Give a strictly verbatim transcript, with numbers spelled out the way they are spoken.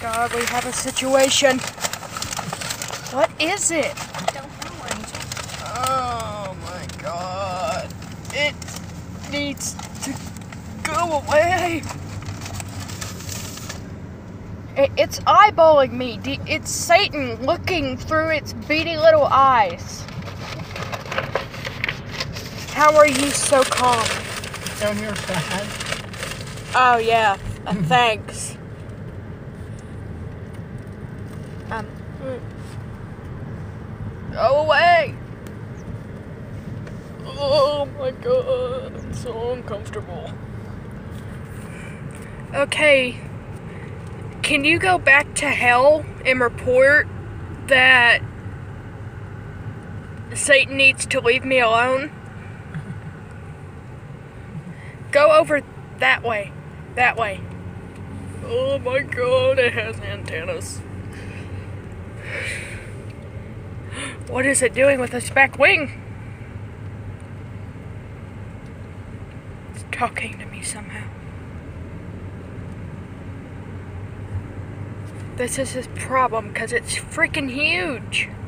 God, we have a situation. What is it? I don't know, Angel. Oh my God. It needs to go away. It, it's eyeballing me. It's Satan looking through its beady little eyes. How are you so calm? Down here bad. Oh yeah, uh, thanks. Um, go away. Oh my God, I'm so uncomfortable. Okay, can you go back to hell and report that Satan needs to leave me alone? Go over that way. That way. Oh my God, it has antennas. What is it doing with its back wing? It's talking to me somehow. This is his problem because it's freaking huge.